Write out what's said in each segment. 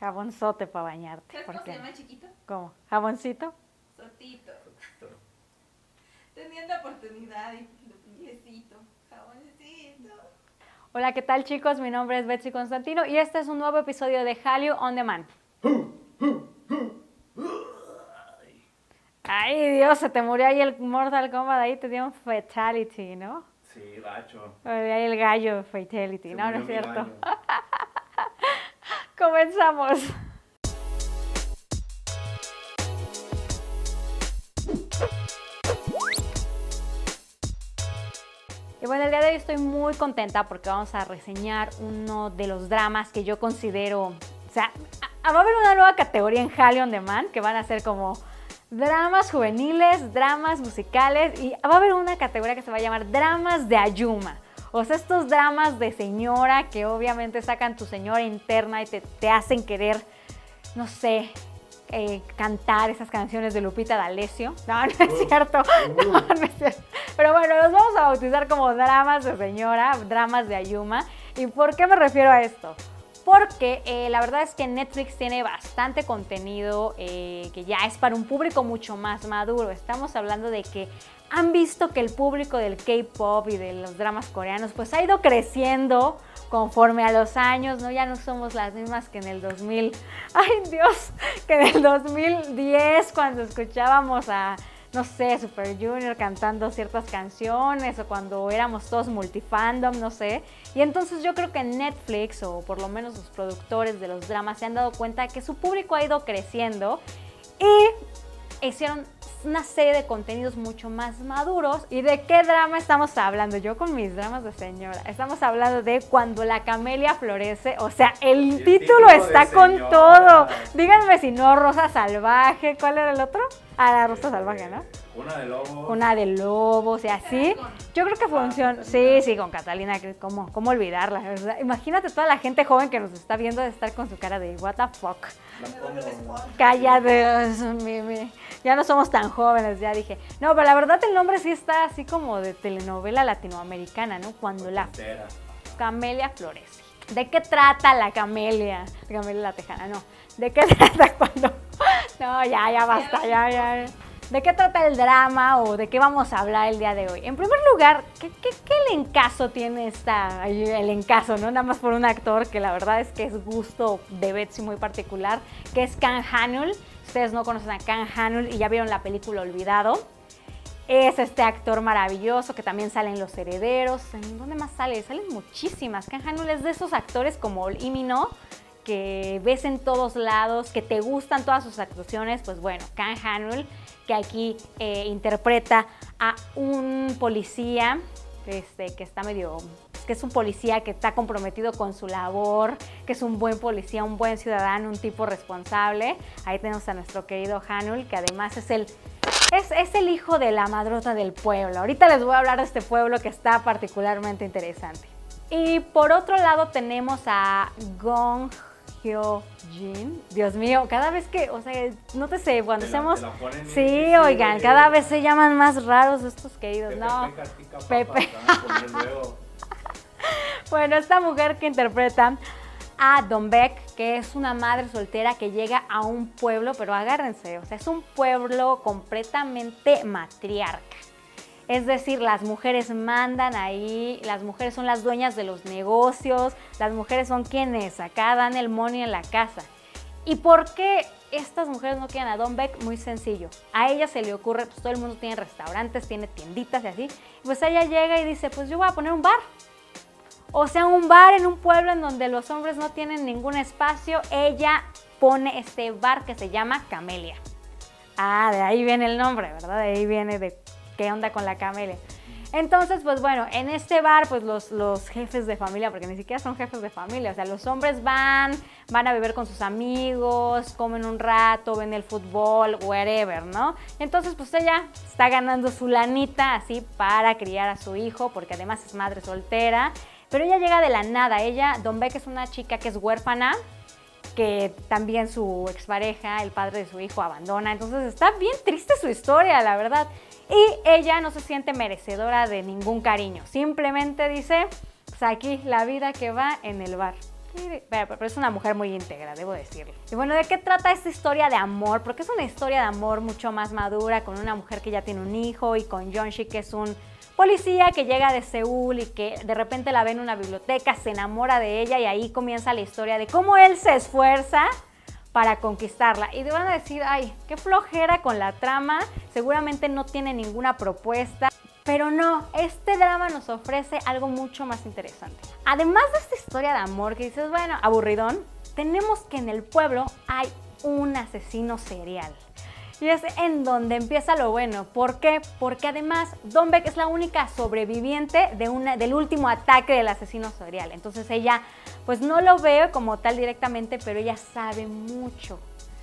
Jabonzote para bañarte. ¿Sabes cómo se llama chiquito? ¿Cómo? ¿Jaboncito? Sotito. Teniendo oportunidad y piecito, jaboncito. Hola, ¿qué tal chicos? Mi nombre es Betsy Constantino y este es un nuevo episodio de Hallyu On Demand. Ay, Dios, se te murió ahí el Mortal Kombat, ahí te dio un fatality, ¿no? Sí, gacho. Ahí el gallo fatality, Se no, no murió es mi cierto. gallo. Comenzamos. Y bueno, el día de hoy estoy muy contenta porque vamos a reseñar uno de los dramas que yo considero, o sea, va a haber una nueva categoría en Hallyu On Demand que van a ser como dramas juveniles, dramas musicales y va a haber una categoría que se va a llamar dramas de Ayuma. O sea, estos dramas de señora que obviamente sacan tu señora interna y te hacen querer, no sé, cantar esas canciones de Lupita D'Alessio. No, no es cierto. No, no es cierto. Pero bueno, los vamos a bautizar como dramas de señora, dramas de Ayuma. ¿Y por qué me refiero a esto? Porque la verdad es que Netflix tiene bastante contenido que ya es para un público mucho más maduro. Estamos hablando de que han visto que el público del K-pop y de los dramas coreanos pues ha ido creciendo conforme a los años, ¿no? Ya no somos las mismas que en el 2000, ¡ay Dios! Que en el 2010 cuando escuchábamos a, no sé, Super Junior cantando ciertas canciones o cuando éramos todos multifandom, no sé. Y entonces yo creo que Netflix, o por lo menos los productores de los dramas, se han dado cuenta que su público ha ido creciendo y hicieron una serie de contenidos mucho más maduros. ¿Y de qué drama estamos hablando? Yo con mis dramas de señora. Estamos hablando de Cuando la camelia florece. O sea, el título está con todo. Díganme si no, Rosa Salvaje. ¿Cuál era el otro? Ah, la Rosa Salvaje, ¿no? Una de lobos. Una de lobos, y así. Yo creo que funciona. Sí, sí, con Catalina. ¿Cómo olvidarla? ¿Verdad? Imagínate toda la gente joven que nos está viendo de estar con su cara de what the fuck. Cállate. Ya no somos tan jóvenes, ya dije. No, pero la verdad el nombre sí está así como de telenovela latinoamericana, ¿no? Cuando la camelia florece. ¿De qué trata la camelia? Camelia la tejana, no. ¿De qué trata cuando...? No, ya basta, ya. ¿De qué trata el drama o de qué vamos a hablar el día de hoy? En primer lugar, ¿qué elencazo tiene el encaso, ¿no? Nada más por un actor que la verdad es que es gusto de Betsy muy particular, que es Kang Ha-neul. Ustedes no conocen a Kang Ha-neul y ya vieron la película Olvidado. Es este actor maravilloso que también sale en Los Herederos. ¿En dónde más sale? Salen muchísimas. Kang Ha-neul es de esos actores como Lee Min-ho, que ves en todos lados, que te gustan todas sus actuaciones. Pues bueno, Kang Ha-neul, que aquí interpreta a un policía que está que es un policía que está comprometido con su labor, que es un buen policía, un buen ciudadano, un tipo responsable. Ahí tenemos a nuestro querido Ha-neul, que además es el hijo de la madrota del pueblo. Ahorita les voy a hablar de este pueblo que está particularmente interesante. Y por otro lado tenemos a Gong Hyo-jin. Dios mío, cada vez que, o sea, nótese, cuando hacemos... Sí, oigan, cada vez se llaman más raros estos queridos, ¿no? Pepe. Bueno, esta mujer que interpreta a Dong-baek, que es una madre soltera que llega a un pueblo, pero agárrense, o sea, es un pueblo completamente matriarca. Es decir, las mujeres mandan ahí, las mujeres son las dueñas de los negocios, las mujeres son quienes acá dan el money en la casa. ¿Y por qué estas mujeres no quieren a Dong-baek? Muy sencillo. A ella se le ocurre, pues todo el mundo tiene restaurantes, tiene tienditas y así. Pues ella llega y dice, pues yo voy a poner un bar. O sea, un bar en un pueblo en donde los hombres no tienen ningún espacio. Ella pone este bar que se llama Camelia. Ah, de ahí viene el nombre, ¿verdad? De ahí viene de qué onda con la camelia. Entonces, pues bueno, en este bar, pues los jefes de familia, porque ni siquiera son jefes de familia, o sea, los hombres van a beber con sus amigos, comen un rato, ven el fútbol, whatever, ¿no? Entonces, pues ella está ganando su lanita así para criar a su hijo, porque además es madre soltera, pero ella llega de la nada. Dong-baek es una chica que es huérfana, que también su expareja, el padre de su hijo, abandona. Entonces está bien triste su historia, la verdad. Y ella no se siente merecedora de ningún cariño. Simplemente dice, pues aquí la vida que va en el bar. Pero es una mujer muy íntegra, debo decirlo. Y bueno, ¿de qué trata esta historia de amor? Porque es una historia de amor mucho más madura, con una mujer que ya tiene un hijo y con Jeonshi, que es un policía que llega de Seúl y que de repente la ve en una biblioteca, se enamora de ella y ahí comienza la historia de cómo él se esfuerza para conquistarla. Y te van a decir, ay, qué flojera con la trama, seguramente no tiene ninguna propuesta. Pero no, este drama nos ofrece algo mucho más interesante. Además de esta historia de amor que dices, bueno, aburridón, tenemos que en el pueblo hay un asesino serial. Y es en donde empieza lo bueno. ¿Por qué? Porque además Dong-baek es la única sobreviviente del último ataque del asesino serial. Entonces ella pues no lo ve como tal directamente, pero ella sabe mucho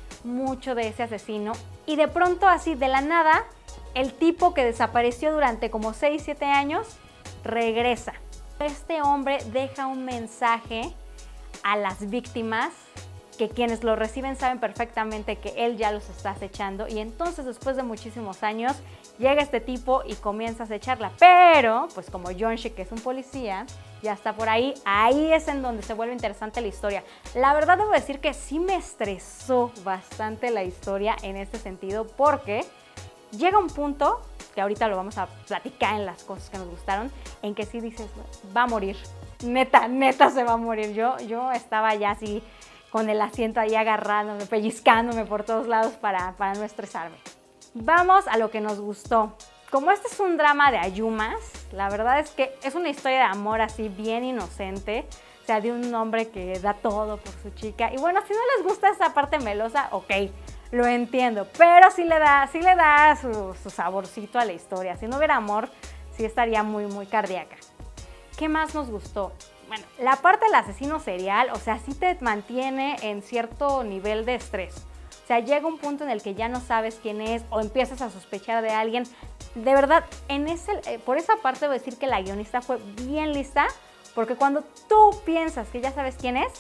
de ese asesino. Y de pronto así de la nada, el tipo que desapareció durante como 6-7 años regresa. Este hombre deja un mensaje a las víctimas que quienes lo reciben saben perfectamente que él ya los está acechando y entonces después de muchísimos años llega este tipo y comienza a acecharla. Pero, pues como Jeonshi, que es un policía, ya está por ahí, ahí es en donde se vuelve interesante la historia. La verdad debo decir que sí me estresó bastante la historia en este sentido porque llega un punto, que ahorita lo vamos a platicar en las cosas que nos gustaron, en que sí dices, va a morir, neta se va a morir. Yo estaba ya así con el asiento ahí agarrándome, pellizcándome por todos lados para no estresarme. Vamos a lo que nos gustó. Como este es un drama de ayumas, la verdad es que es una historia de amor así bien inocente, o sea, de un hombre que da todo por su chica. Y bueno, si no les gusta esa parte melosa, ok, lo entiendo, pero sí le da su saborcito a la historia. Si no hubiera amor, sí estaría muy cardíaca. ¿Qué más nos gustó? Bueno, la parte del asesino serial, o sea, sí te mantiene en cierto nivel de estrés. O sea, llega un punto en el que ya no sabes quién es o empiezas a sospechar de alguien. De verdad, por esa parte debo decir que la guionista fue bien lista, porque cuando tú piensas que ya sabes quién es,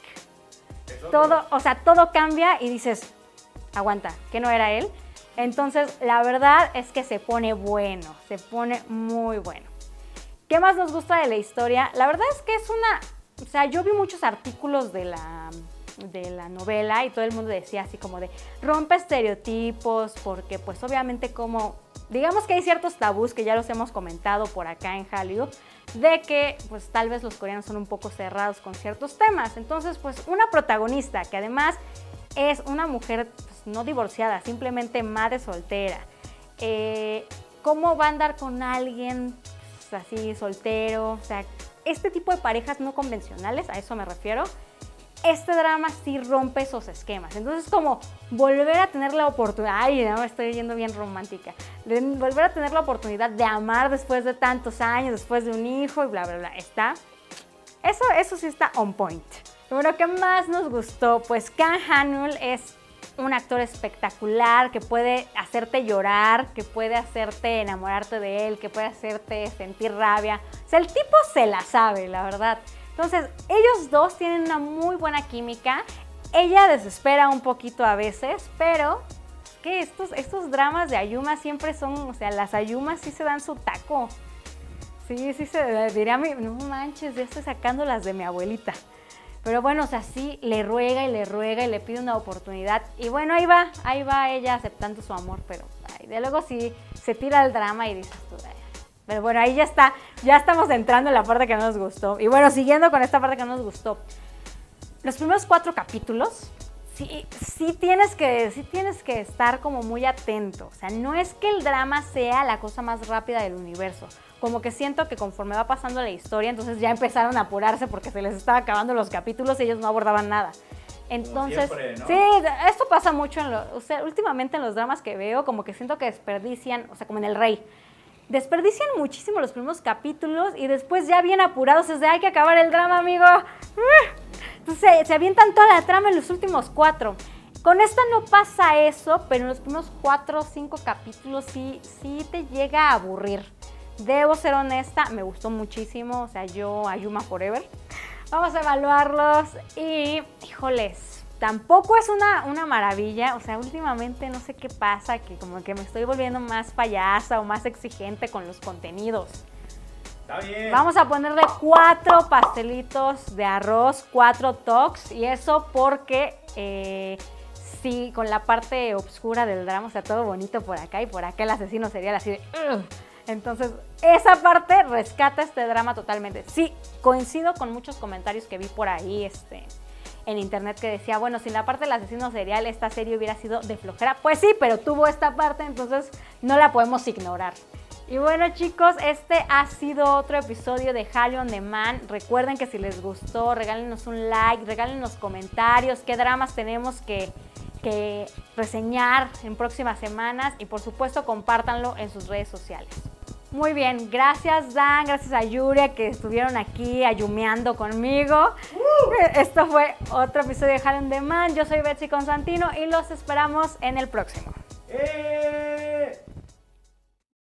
todo cambia y dices, aguanta, que no era él. Entonces, la verdad es que se pone bueno, se pone muy bueno. ¿Qué más nos gusta de la historia? La verdad es que yo vi muchos artículos de la novela y todo el mundo decía así como de rompe estereotipos, porque pues obviamente digamos que hay ciertos tabús que ya los hemos comentado por acá en Hallyu, de que pues tal vez los coreanos son un poco cerrados con ciertos temas. Entonces pues una protagonista que además es una mujer pues, no divorciada, simplemente madre soltera, ¿cómo va a andar con alguien así soltero? O sea, este tipo de parejas no convencionales, a eso me refiero. Este drama sí rompe esos esquemas. Entonces, como volver a tener la oportunidad, ay, no, estoy yendo bien romántica, de volver a tener la oportunidad de amar después de tantos años, después de un hijo y bla, bla, bla. Eso sí está on point. Bueno, ¿qué más nos gustó? Pues Kang Han-ul es un actor espectacular que puede hacerte llorar, que puede hacerte enamorarte de él, que puede hacerte sentir rabia. O sea, el tipo se la sabe, la verdad. Entonces, ellos dos tienen una muy buena química. Ella desespera un poquito a veces, pero es que estos dramas de Ayuma siempre son, o sea, las Ayumas sí se dan su taco. Sí se diría, no manches, ya estoy sacando las de mi abuelita. Pero bueno, o sea, sí le ruega y le pide una oportunidad. Y bueno, ahí va ella aceptando su amor, pero de luego sí se tira el drama y dices tú, pero bueno, ahí ya estamos entrando en la parte que no nos gustó. Y bueno, siguiendo con esta parte que no nos gustó. Los primeros 4 capítulos, sí tienes que estar como muy atento. O sea, no es que el drama sea la cosa más rápida del universo. Como que siento que conforme va pasando la historia, entonces ya empezaron a apurarse porque se les estaba acabando los capítulos y ellos no abordaban nada. Entonces, siempre, ¿no? Sí, esto pasa mucho últimamente en los dramas que veo, como que siento que desperdician, o sea, como en El Rey. Desperdician muchísimo los primeros capítulos y después ya bien apurados es de hay que acabar el drama, amigo. Entonces se avientan toda la trama en los últimos 4. Con esta no pasa eso, pero en los primeros 4 o 5 capítulos sí te llega a aburrir. Debo ser honesta, me gustó muchísimo, o sea, yo Ayuma Forever. Vamos a evaluarlos y, híjoles, tampoco es una maravilla, o sea, últimamente no sé qué pasa, que como que me estoy volviendo más payasa o más exigente con los contenidos. Está bien. Vamos a ponerle 4 pastelitos de arroz, 4 tocs, y eso porque sí, con la parte oscura del drama, o sea, todo bonito por acá y por acá el asesino serial así de... "Ugh". Entonces, esa parte rescata este drama totalmente. Sí, coincido con muchos comentarios que vi por ahí en internet que decía, bueno, sin la parte del asesino serial esta serie hubiera sido de flojera. Pues sí, pero tuvo esta parte, entonces no la podemos ignorar. Y bueno, chicos, este ha sido otro episodio de Hallyu on Demand. Recuerden que si les gustó, regálenos un like, regálenos comentarios, qué dramas tenemos que reseñar en próximas semanas y por supuesto compártanlo en sus redes sociales. Muy bien, gracias Dan, gracias a Yuria que estuvieron aquí ayumeando conmigo. Esto fue otro episodio de Hallyu on Demand. Yo soy Betsy Constantino y los esperamos en el próximo.